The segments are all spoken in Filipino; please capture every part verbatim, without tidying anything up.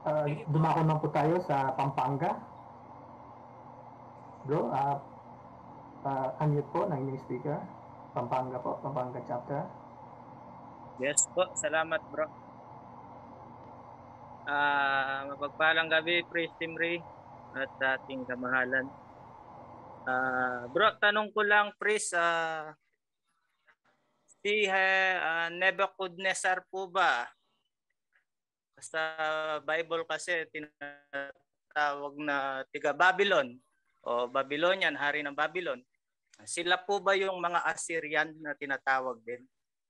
Uh, dumako na po tayo sa Pampanga. Bro, uh, uh, unmute po ng inyong speaker. Pampanga po, Pampanga chapter. Yes po, salamat bro. Uh, mapagpalang gabi, Praise Team Ray at ating kamahalan. Uh, bro, tanong ko lang, Praise, uh, si uh, Nebuchadnezzar po ba? Sa Bible kasi tinatawag na tiga Babylon o Babylonian, hari ng Babylon. Sila po ba yung mga Assyrian na tinatawag din?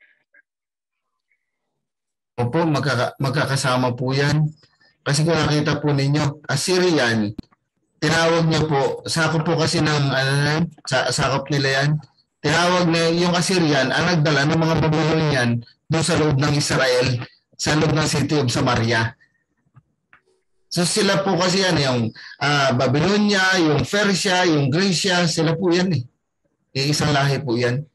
Opo, magkaka magkakasama po yan. Kasi kung nakita po ninyo, Assyrian, tinawag niya po, sakop po kasi ng, ano, sa, sakop nila yan. Tinawag na yung Assyrian, ang nagdala ng mga Babylonian doon sa loob ng Israel, sa loob ng city of Samaria. So sila po kasi yan, yung uh, Babylonia, yung Persia, yung Grecia, sila po yan eh. Iisang lahi po yan.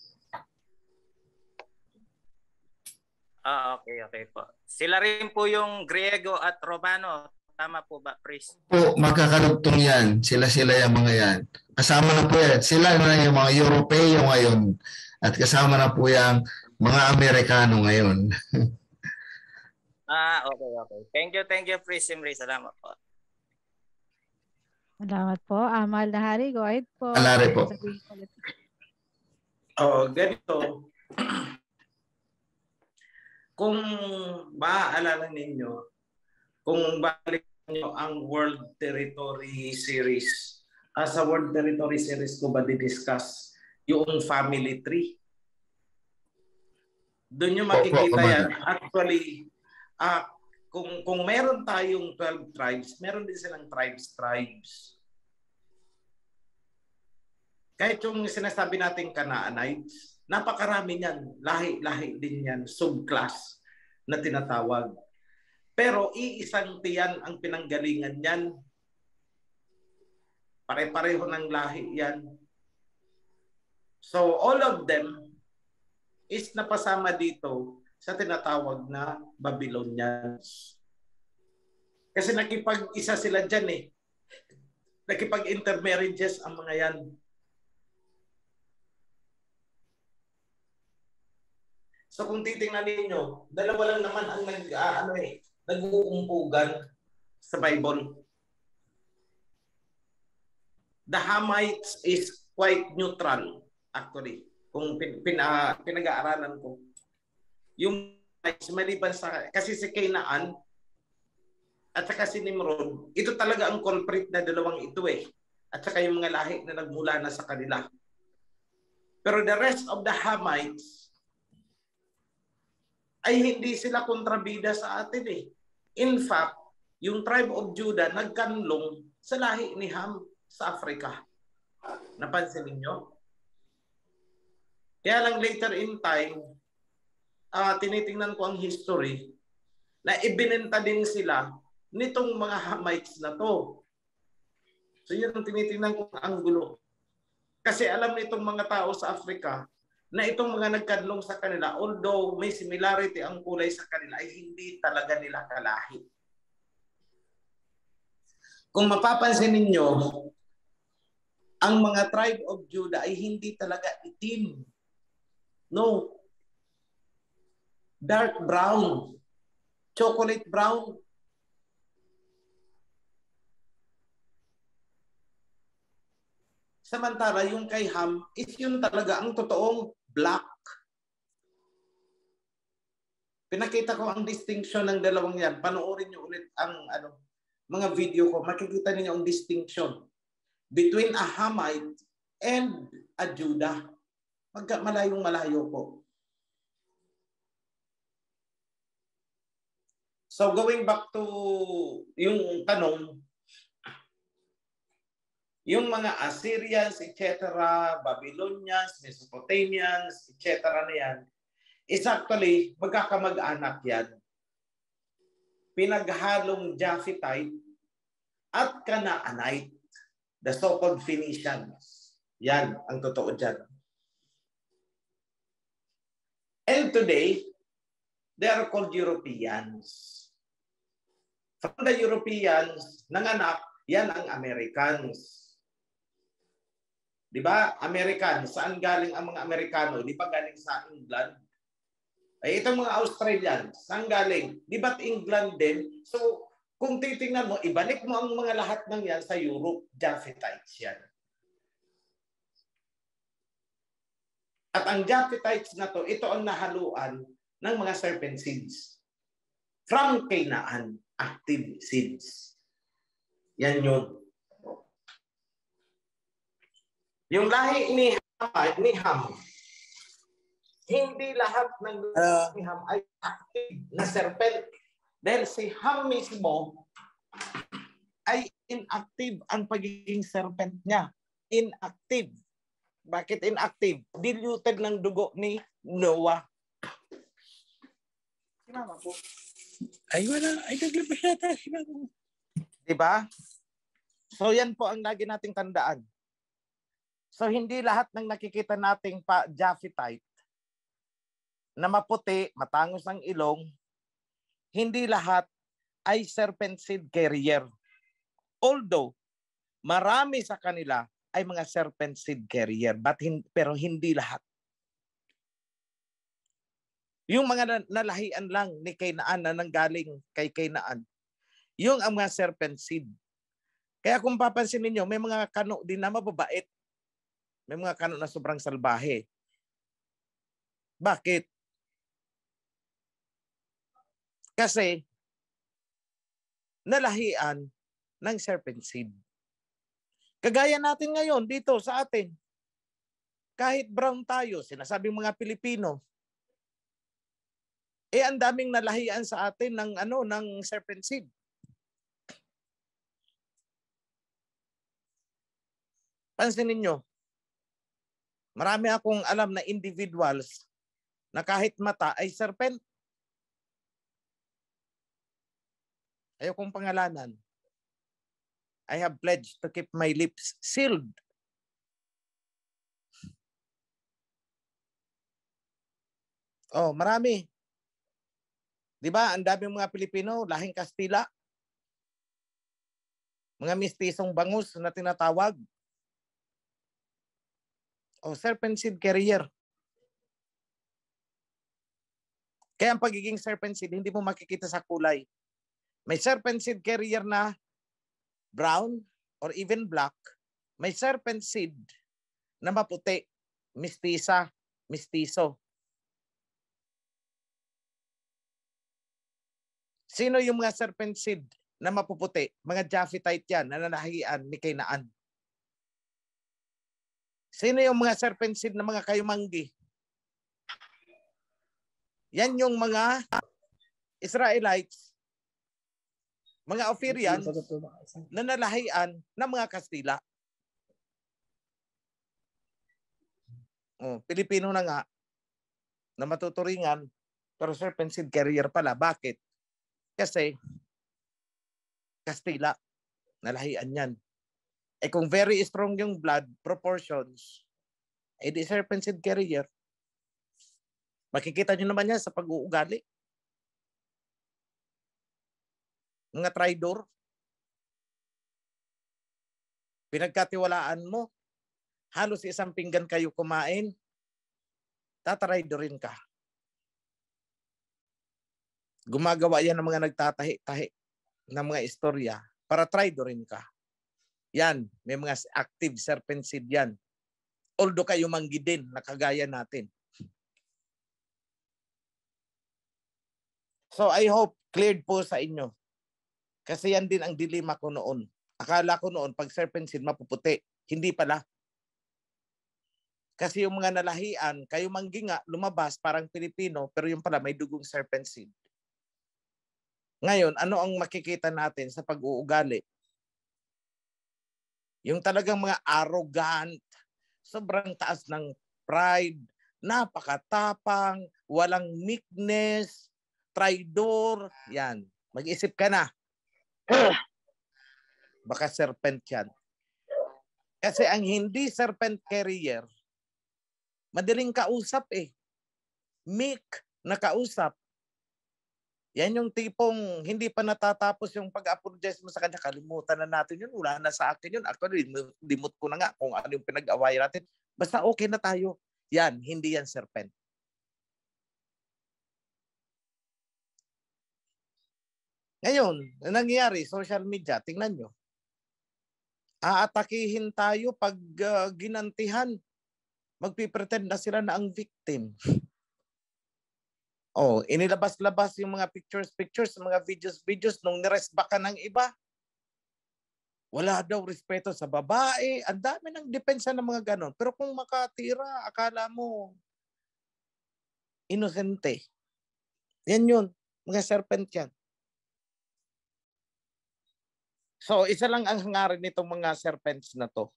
Ah, okay, okay po. Sila rin po yung Griego at Romano. Tama po ba, Priest? Po, magkakarugtong yan. Sila-sila yung mga yan. Kasama na po yan. Sila na yung mga Europeo ngayon. At kasama na po yung mga Amerikano ngayon. Ah, okay, okay. Thank you, thank you, Priest Simri. Salamat po. Salamat po. Ah, mahal na hari, go ahead po. Alari po. Oh, ganito. Kung maaalala ninyo, kung balik nyo ang World Territory Series, uh, sa World Territory Series ko ba di-discuss yung family tree? Doon nyo makikita yan. Actually, uh, kung, kung meron tayong twelve tribes, meron din silang tribes-tribes. Kahit yung sinasabi natin Canaanites, napakarami niyan. Lahi-lahi din yan. Subclass na tinatawag. Pero iisang tiyan ang pinanggalingan niyan. Pare-pareho ng lahi yan. So all of them is napasama dito sa tinatawag na Babylonians. Kasi nakipag-isa sila dyan eh. Nakipag-intermarriages ang mga yan. So kung titingnan ninyo, dalawa lang naman ang nag uh, ano eh, nag-uumpugan sa Bible. The Hamites is quite neutral actually. Kung pin, pin, uh, pinag-aaralan ko. Yung maliban sa kasi si Canaan at saka si Nimrod, ito talaga ang culprit na dalawang ito eh. At saka yung mga lahi na nagmula na sa kanila. Pero the rest of the Hamites ay hindi sila kontrabida sa atin eh. In fact, yung tribe of Judah nagkanlong sa lahi ni Ham sa Africa. Napansin niyo? Kaya lang later in time, uh, tinitingnan ko ang history na ibinenta din sila nitong mga Hamites na to. So yun ang tinitingnan kong anggulo. Kasi alam nitong mga tao sa Africa na itong mga nagkadlong sa kanila, although may similarity ang kulay sa kanila, ay hindi talaga nila kalahi. Kung mapapansin ninyo, ang mga tribe of Judah ay hindi talaga itim. No. Dark brown. Chocolate brown. Samantala, yung kay Ham, is yun talaga ang totoong black. Pinakita ko ang distinction ng dalawang yan. Panoorin nyo ulit ang ano, mga video ko. Makikita niyo ang distinction between a Hamite and a Judah. Magka malayong malayo po. So going back to yung tanong, yung mga Assyrians, et cetera, Babylonians, Mesopotamians, et cetera na yan, is actually magkakamag-anak yan. Pinaghalong Japhethite at Canaanite, the so-called Phoenicians. Yan ang totoo dyan. And today, they are called Europeans. From the Europeans, nanganak, yan ang Americans. Di ba? American. Saan galing ang mga Amerikano? Di ba galing sa England? Ay, itong mga Australian, saan galing? Di ba't England din? So, kung titingnan mo, ibalik mo ang mga lahat ng yan sa Europe, Japhethites yan. At ang Japhethites na to, ito ang nahaluan ng mga serpent seeds. From Canaan, active seeds. Yan yun. Yung lahi ni Ham, ni Ham hindi lahat ng uh, ni Ham ay active na serpent. Dahil si Ham mismo ay inactive ang pagiging serpent niya. Inactive. Bakit inactive? Diluted ng dugo ni Noah. Sinama po. Ay wala. Ay naglabas yata. Diba? So yan po ang lagi nating tandaan. So hindi lahat ng nakikita nating pa Japhethite na maputi, matangos ang ilong, hindi lahat ay serpent seed carrier. Although, marami sa kanila ay mga serpent seed carrier, but hin- pero hindi lahat. Yung mga nalahian lang ni Cainaan na nanggaling kay Cainaan, yung ang mga serpent seed. Kaya kung papansin niyo, may mga kano din na mababait. May mga kano na sobrang salbahe. Bakit? Kasi nalahian ng serpent seed. Kagaya natin ngayon dito sa atin. Kahit brown tayo, sinasabing mga Pilipino, eh ang daming nalahian sa atin ng ano ng serpent seed. Pansinin niyo. Marami akong alam na individuals na kahit mata ay serpent. Ayaw kong pangalanan. I have pledged to keep my lips sealed. Oh, marami. 'Di ba? Ang daming mga Pilipino, lahing Kastila. Mga mistisong bangus na tinatawag. Oh, serpent seed carrier. Kaya ang pagiging serpent seed, hindi mo makikita sa kulay. May serpent seed carrier na brown or even black. May serpent seed na maputi, mistisa, mistiso. Sino yung mga serpent seed na mapuputi? Mga Japhethite yan, na nanahian ni Cainaan. Sino yung mga serpent seed na mga kayumanggi? Yan yung mga Israelites, mga Ophirians na nalahian ng mga Kastila. Oh, Pilipino na nga na matuturingan pero serpent seed carrier pala. Bakit? Kasi Kastila, nalahian yan. Eh kung very strong yung blood proportions, eh di serpent seed carrier. Makikita nyo naman yan sa pag-uugali. Mga traidor. Pinagkatiwalaan mo, halos isang pinggan kayo kumain, tatraidorin ka. Gumagawa yan ng mga nagtatahi-tahi ng mga istorya para traidorin ka. Yan, may mga active serpent seed yan. Although kayo manggi din na kagaya natin. So I hope cleared po sa inyo. Kasi yan din ang dilema ko noon. Akala ko noon pag serpent seed mapuputi. Hindi pala. Kasi yung mga nalahian, kayo manggi nga, lumabas parang Pilipino, pero yung pala may dugong serpent seed. Ngayon, ano ang makikita natin sa pag-uugali? Yung talagang mga arrogant, sobrang taas ng pride, napakatapang, walang meekness, traidor, yan. Mag-isip ka na. Baka serpent yan. Kasi ang hindi serpent carrier, madaling kausap eh. Meek na kausap. Yan yung tipong hindi pa natatapos yung pag-apologize mo sa kanya. Kalimutan na natin yun. Wala na sa akin yun. Actually, limot ko na nga kung ano yung pinag-away natin. Basta okay na tayo. Yan, hindi yan serpent. Ngayon, nangyayari, social media, tingnan nyo. Aatakihin tayo pag uh, ginantihan. Magpipretend na sila na ang victim. Oh, inilabas-labas yung mga pictures-pictures, mga videos-videos nung niresbakan ng iba. Wala daw respeto sa babae. Ang dami ng depensa ng mga ganon. Pero kung makatira, akala mo inosente. Yan yun. Mga serpent yan. So, isa lang ang hangarin nitong mga serpents na to.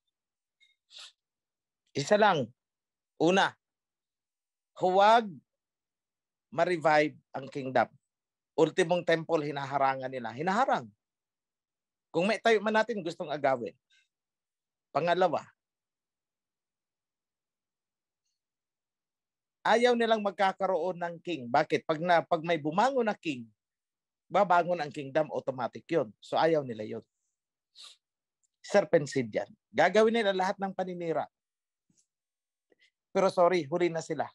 Isa lang. Una, huwag ma-revive ang kingdom. Ultimong temple, hinaharangan nila. Hinaharang. Kung may tayo man natin gustong agawin. Pangalawa, ayaw nilang magkakaroon ng king. Bakit? Pag, na, pag may bumangon na king, babangon ang kingdom, automatic yun. So ayaw nila yun. Serpent seed yan. Gagawin nila lahat ng paninira. Pero sorry, huli na sila.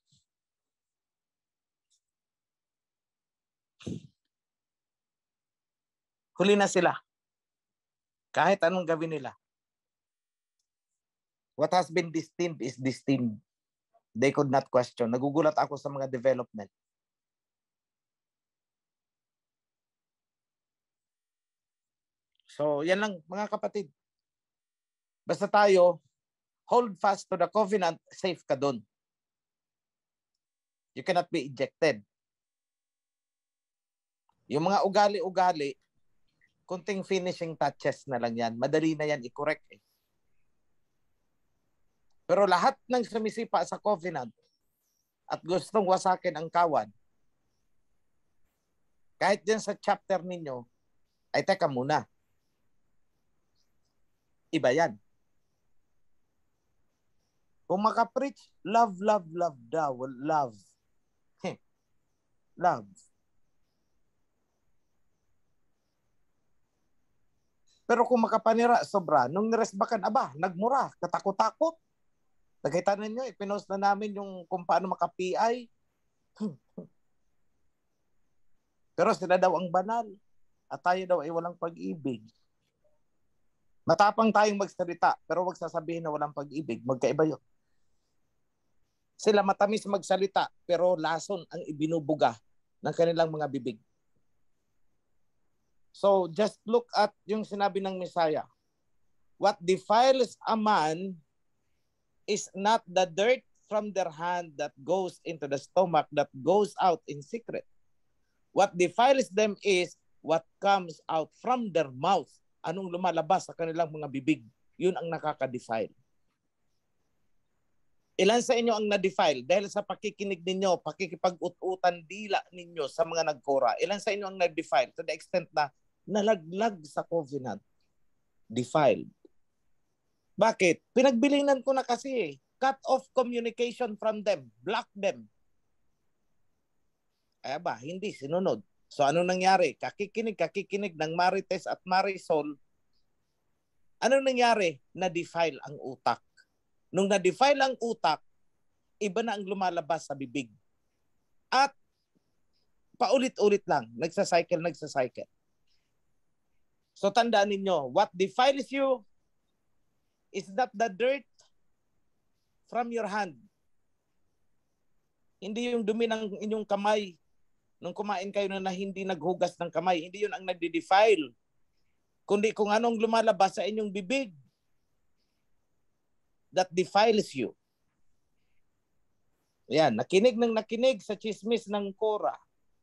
Huli na sila. Kahit anong gawin nila. What has been destined is destined. They could not question. Nagugulat ako sa mga development. So, yan lang mga kapatid. Basta tayo, hold fast to the covenant, safe ka dun. You cannot be ejected. Yung mga ugali-ugali, kunting finishing touches na lang yan. Madali na yan i-correct eh. Pero lahat ng sumisipa sa covenant at gustong wasakin ang kawan, kahit dyan sa chapter ninyo, ay teka muna. Iba yan. Kung makapreach, love, love, love daw. Love. Heh. Love. Pero kung makapanira, sobra. Nung niresbakan, aba, nagmura, katakot-takot. Nakita ninyo, ipinost na namin yung kung paano maka-P I. Pero sila daw ang banal. At tayo daw ay walang pag-ibig. Matapang tayong magsalita, pero wag sasabihin na walang pag-ibig. Magkaiba yun. Sila matamis magsalita, pero lason ang ibinubuga ng kanilang mga bibig. So, just look at yung sinabi ng Messiah. What defiles a man is not the dirt from their hand that goes into the stomach, that goes out in secret. What defiles them is what comes out from their mouth. Anong lumalabas sa kanilang mga bibig. Yun ang nakaka-defile. Ilan sa inyo ang na-defile dahil sa pakikinig ninyo, pakikipag-ut-utan dila ninyo sa mga nagkora? Ilan sa inyo ang na-defile to the extent na nalaglag sa covenant? Defiled. Bakit? Pinagbilinan ko na kasi eh. Cut off communication from them. Block them. Kaya ba? Hindi sinunod. So ano nangyari? Kakikinig, kakikinig ng Marites at Marisol. Ano nangyari? Na-defile ang utak. Nung na-defile ang utak, iba na ang lumalabas sa bibig. At paulit-ulit lang. Nagsacycle, nagsacycle. So tandaan ninyo, what defiles you is not the dirt from your hand. Hindi yung dumi ng inyong kamay. Nung kumain kayo na, na hindi naghugas ng kamay, hindi yun ang nagde-defile. Kundi kung anong lumalabas sa inyong bibig that defiles you. Yan, nakinig ng nakinig sa chismis ng Kora.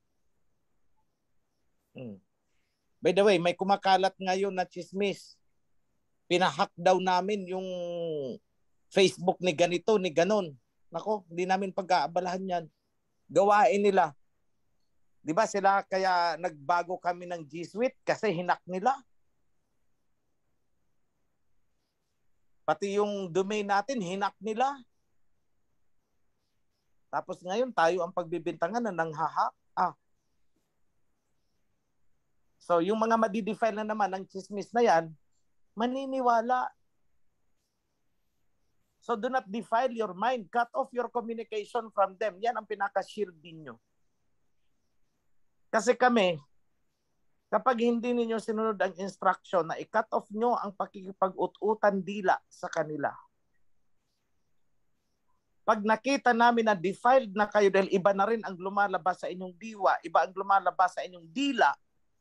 Hmm. By the way, may kumakalat ngayon na chismis. Pinahack daw namin yung Facebook ni ganito, ni ganon. Nako, hindi namin pag-aabalahan yan. Gawain nila. Di ba sila kaya nagbago kami ng G Suite kasi hinak nila. Pati yung domain natin, hinak nila. Tapos ngayon, tayo ang pagbibintangan na nang hahak. Ah. So yung mga madidefile na naman ng chismis na yan, maniniwala. So do not defile your mind. Cut off your communication from them. Yan ang pinaka-shield ninyo. Kasi kami, kapag hindi ninyo sinunod ang instruction na i-cut off nyo ang pakikipag-ut-utan dila sa kanila. Pag nakita namin na defiled na kayo dahil iba na rin ang lumalabas sa inyong diwa, iba ang lumalabas sa inyong dila,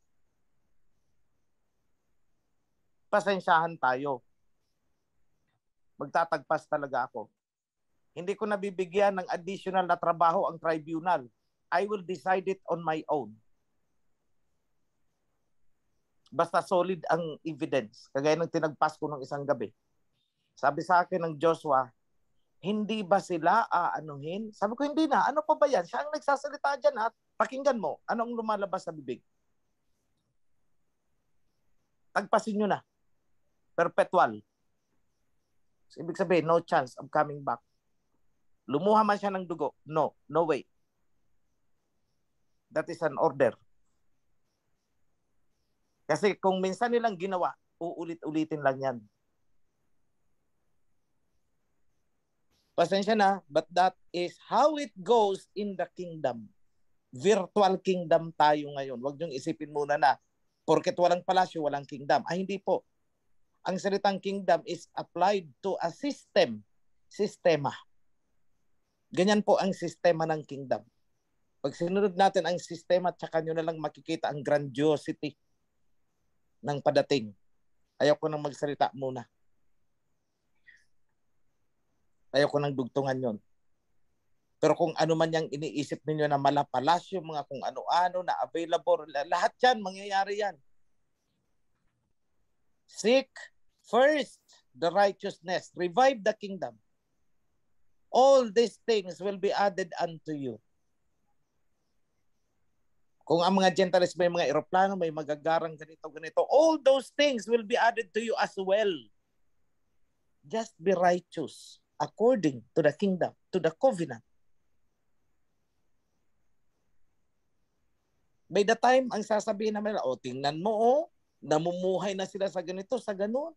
pasensyahan tayo. Magtatagpas talaga ako. Hindi ko nabibigyan ng additional na trabaho ang tribunal. I will decide it on my own. Basta solid ang evidence. Kagaya ng tinagpas ko ng isang gabi. Sabi sa akin ng Joshua, hindi ba sila aanuhin? Sabi ko, hindi na. Ano pa ba yan? Siya ang nagsasalita dyan, ha? Pakinggan mo. Ano ang lumalabas sa bibig? Tagpasin nyo na. Perpetual. So, ibig sabihin, no chance of coming back. Lumuha man siya ng dugo. No, no way. That is an order. Kasi kung minsan nilang ginawa, uulit-ulitin lang yan. Pasensya na, but that is how it goes in the kingdom. Virtual kingdom tayo ngayon. Huwag niyong isipin muna na, porket walang palasyo, walang kingdom. Ay, hindi po. Ang salitang kingdom is applied to a system. Sistema. Ganyan po ang sistema ng kingdom. Pag sinunod natin ang sistema, tsaka nyo na lang makikita ang grandiosity ng padating. Ayaw ko nang magsalita muna. Ayaw ko nang dugtungan yon. Pero kung ano man yung iniisip ninyo na malapalasyo, mga kung ano-ano na available, lahat yan, mangyayari yan. Seek first the righteousness. Revive the kingdom. All these things will be added unto you. Kung ang mga Gentiles may mga eroplano, may magagarang ganito, ganito, all those things will be added to you as well. Just be righteous according to the kingdom, to the covenant. By the time, ang sasabihin namin, o oh, tingnan mo, oh, namumuhay na sila sa ganito, sa ganun.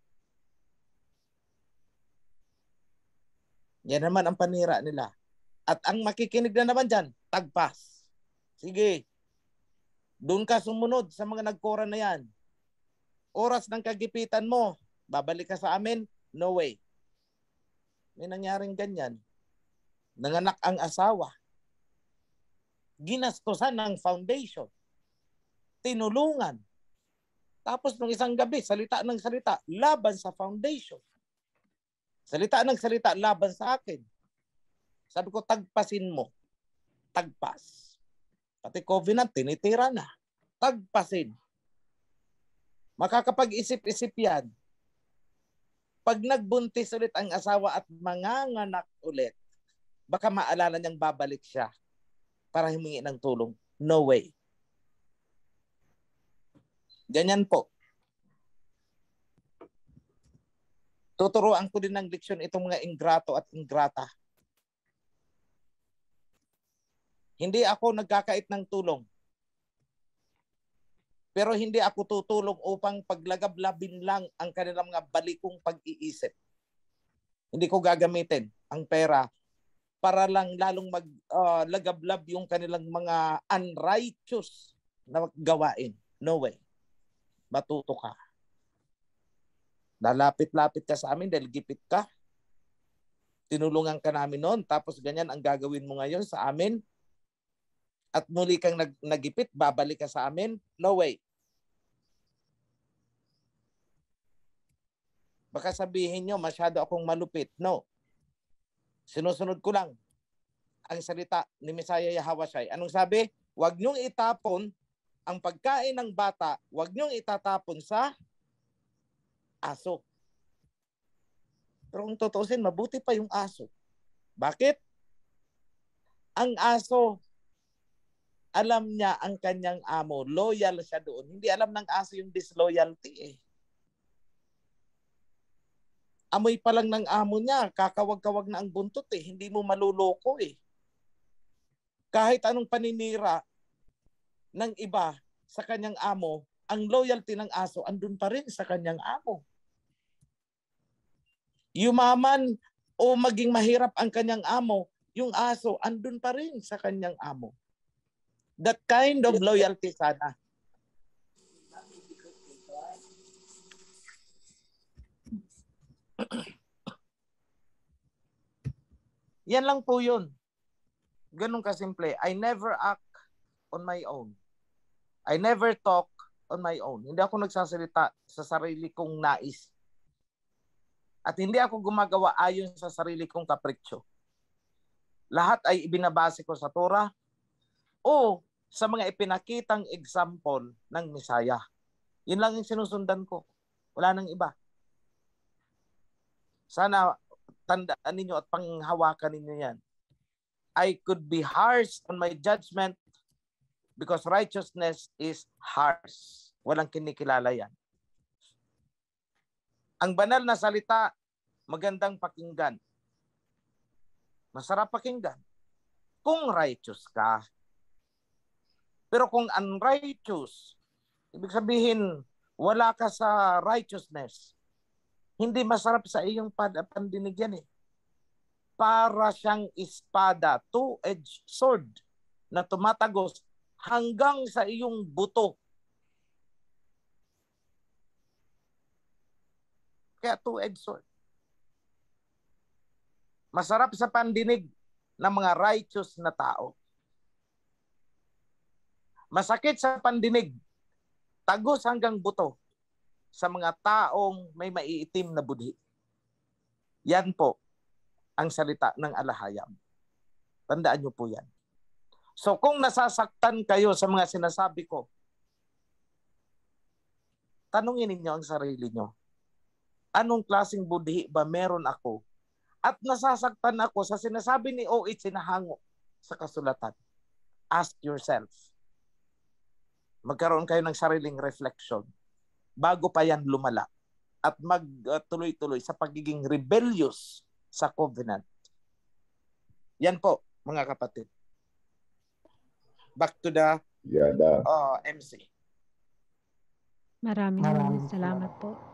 Yan naman ang panira nila. At ang makikinig na naman dyan, tagpas. Sige, doon ka sumunod sa mga nagkora na yan. Oras ng kagipitan mo, babalik ka sa amin? No way. May nangyaring ganyan. Nanganak ang asawa. Ginastosan ng foundation. Tinulungan. Tapos nung isang gabi, salita ng salita, laban sa foundation. Salita ng salita, laban sa akin. Sabi ko, tagpasin mo. Tagpas. Pati covenant, tinitira na. Tagpasin. Makakapag-isip-isip yan. Pag nagbuntis ulit ang asawa at manganganak ulit, baka maalala niyang babalik siya para humingi ng tulong. No way. Ganyan po. Tuturuan ko din ng leksyon itong mga ingrato at ingrata. Hindi ako nagkakait ng tulong. Pero hindi ako tutulong upang paglagablabin lang ang kanilang mga balikong pag-iisip. Hindi ko gagamitin ang pera para lang lalong maglagablab uh, yung kanilang mga unrighteous na gawain. No way. Matuto ka. Lalapit-lapit ka sa amin dahil gipit ka. Tinulungan ka namin noon, tapos ganyan ang gagawin mo ngayon sa amin. At muli kang nag nagipit, babalik ka sa amin? No way. Baka sabihin nyo, masyado akong malupit. No. Sinusunod ko lang ang salita ni Messiah Yahawashai. Anong sabi? Huwag nyong itapon ang pagkain ng bata, huwag nyong itatapon sa aso. Pero kung tutuusin, mabuti pa yung aso. Bakit? Ang aso, alam niya ang kanyang amo. Loyal siya doon. Hindi alam ng aso yung disloyalty eh. Amoy pa lang ng amo niya, kakawag-kawag na ang buntot eh. Hindi mo maluloko eh. Kahit anong paninira ng iba sa kanyang amo, ang loyalty ng aso andun pa rin sa kanyang amo. Yumaman o maging mahirap ang kanyang amo, yung aso andun pa rin sa kanyang amo. That kind of loyalty sana. Yan lang po yun. Ganun kasimple. I never act on my own. I never talk on my own. Hindi ako nagsasalita sa sarili kong nais. At hindi ako gumagawa ayon sa sarili kong kapritsyo. Lahat ay ibinabase ko sa Torah o sa mga ipinakitang example ng Misaya. Yun lang yung sinusundan ko. Wala nang iba. Sana tandaan ninyo at panghawakan ninyo yan. I could be harsh on my judgment because righteousness is harsh. Walang kinikilala yan. Ang banal na salita, magandang pakinggan. Masarap pakinggan. Kung righteous ka. Pero kung unrighteous, ibig sabihin, wala ka sa righteousness, hindi masarap sa iyong pandinig yan eh. Para siyang espada, two-edged sword na tumatagos hanggang sa iyong buto. Kaya two-edged sword. Masarap sa pandinig ng mga righteous na tao. Masakit sa pandinig, tagos hanggang buto sa mga taong may maiitim na budhi. Yan po ang salita ng alahayam. Tandaan niyo po yan. So kung nasasaktan kayo sa mga sinasabi ko, tanungin ninyo ang sarili nyo. Anong klaseng budhi ba meron ako? At nasasaktan ako sa sinasabi ni O H sinahango sa kasulatan. Ask yourself. Magkaroon kayo ng sariling reflection bago pa yan lumala at magtuloy-tuloy sa pagiging rebellious sa covenant. Yan po, mga kapatid. Back to the Yada. uh, M C. Maraming Maraming salamat po.